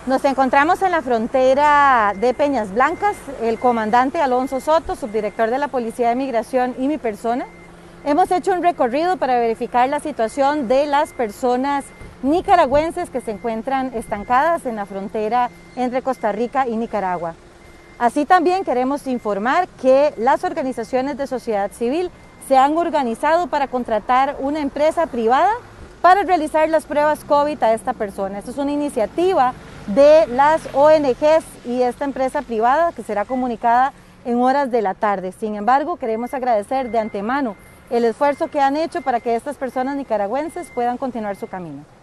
Nos encontramos en la frontera de Peñas Blancas. El comandante Alonso Soto, subdirector de la Policía de Migración, y mi persona hemos hecho un recorrido para verificar la situación de las personas nicaragüenses que se encuentran estancadas en la frontera entre Costa Rica y Nicaragua. Así también queremos informar que las organizaciones de sociedad civil se han organizado para contratar una empresa privada para realizar las pruebas COVID a esta persona. Esta es una iniciativa de las ONGs y esta empresa privada que será comunicada en horas de la tarde. Sin embargo, queremos agradecer de antemano el esfuerzo que han hecho para que estas personas nicaragüenses puedan continuar su camino.